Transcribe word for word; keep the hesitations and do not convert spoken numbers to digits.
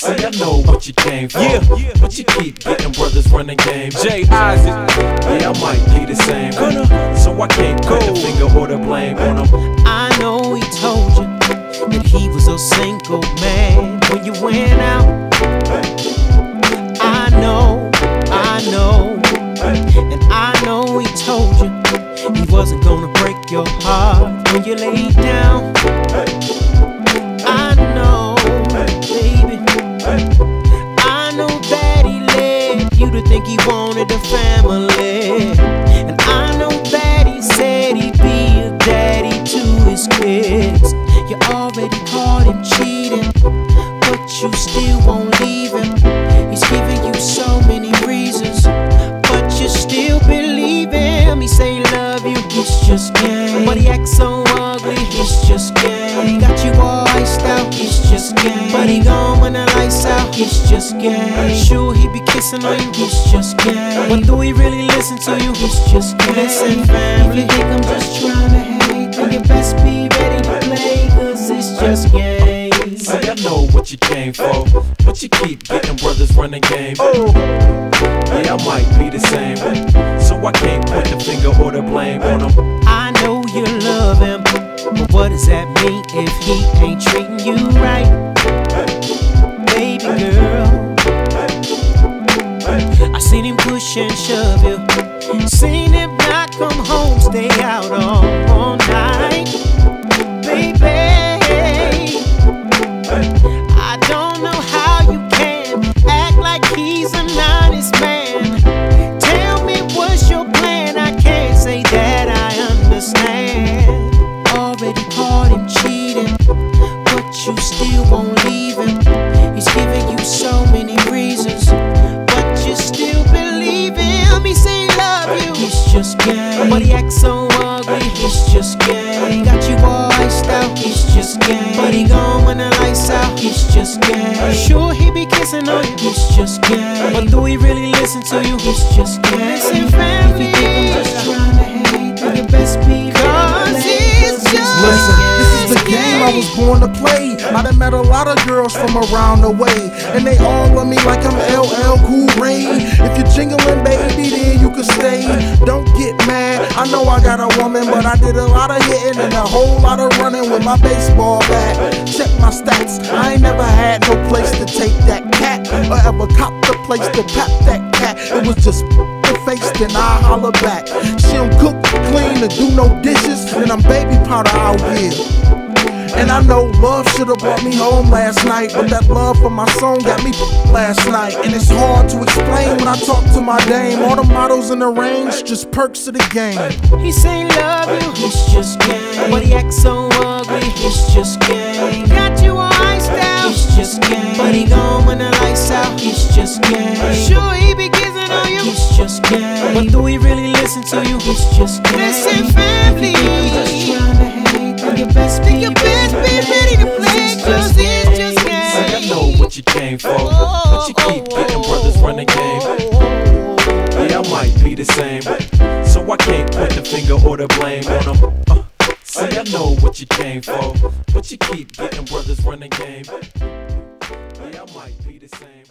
See, I know what you came for, yeah, but you keep getting brothers running game. Jay Isaac, yeah, I might be the same, Gunna, so I can't put the finger or the blame on him. I know he told you that he was a single man when you went out. I know, I know, and I know he told you he wasn't gonna break your heart when you laid down. I know, baby, I know that he led you to think he wanted a family, and I know that he said he'd be a daddy to his kids. You already caught him cheating, but you still won't leave him. He's giving you so many reasons, but you still believe him. He say love you, it's just game, but he acts so ugly, it's just game. He got you all iced out, it's just game, but he gone when the lights out, it's just game. Sure, he be kissing on you, it's just game, but do he really listen to you? It's just game. Listen, family, if you think I'm just trying to hate, then you best be ready to play, cause it's just game. See, I know what you came for, but you keep getting brothers running game. Oh, yeah, I might be the same, so I can't put the finger or the blame on him. I know you love him, but what does that mean if he ain't treating you right? Baby girl, I seen him push and shove you, seen him not come home, stay out all, all night. Baby, I don't know how you can act like he's an honest man. Tell me what's your plan, I can't say that I understand. Already caught him cheating, but you still won't leave him. He's giving you so many reasons, but you still believe him. He say love you, it's just game, but he acts so ugly, it's just game. He got you all iced out, it's just game, but he gone when the lights out, it's just game. Sure, he be kissing on you, it's just game, but do he really listen to you? It's just game. Listen, family, if you think I'm just trying to hate, then you best be cause it's just Listen, this is the game I was born to play. I done met a lot of girls from around the way, and they all love me like I'm L L Cool Ray. If you're jingling, baby, then you can stay. Don't get mad, I know I got a woman, but I did a lot of hitting and a whole lot of running with my baseball bat. Check my stats, I ain't never had no place to take that cat, or ever cop the place to pap that cat. It was just the face, then I holler back. She don't cook, clean, or do no dishes, and I'm baby powder out here. And I know love should've brought me home last night, but that love for my song got me last night. And it's hard to explain when I talk to my dame. All the models in the range, just perks of the game. He say love you, it's just game, but he acts so ugly, it's just game. Got you all iced out, it's just game, but he gone when the lights out, it's just game. Sure, he be kissing on you, it's just game, but do he really listen to you? It's just game. Listen, family, if you think I'm just trying to hate, then you best be, you best be ready to play, cause it's just game. See, I know what you came for, but you keep getting brothers running game. Yeah, I might be the same, so I can't put the finger or the blame on him. Uh, see, I know what you came for, but you keep getting brothers running game. Yeah, I might be the same.